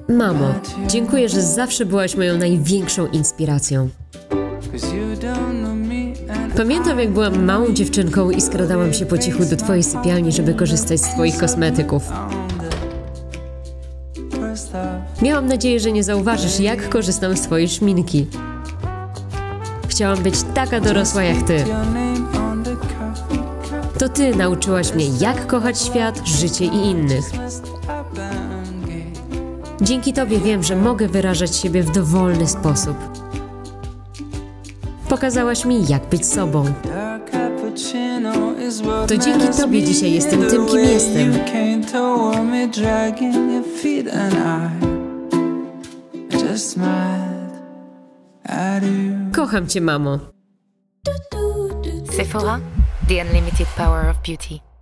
Mamo, dziękuję, że zawsze byłaś moją największą inspiracją. Pamiętam, jak byłam małą dziewczynką i skradałam się po cichu do twojej sypialni, żeby korzystać z twoich kosmetyków. Miałam nadzieję, że nie zauważysz, jak korzystam z twojej szminki. Chciałam być taka dorosła jak ty. To ty nauczyłaś mnie, jak kochać świat, życie i innych. Dzięki tobie wiem, że mogę wyrażać siebie w dowolny sposób. Pokazałaś mi, jak być sobą. To dzięki tobie dzisiaj jestem tym, kim jestem. Kocham cię, mamo. Sephora, the unlimited power of beauty.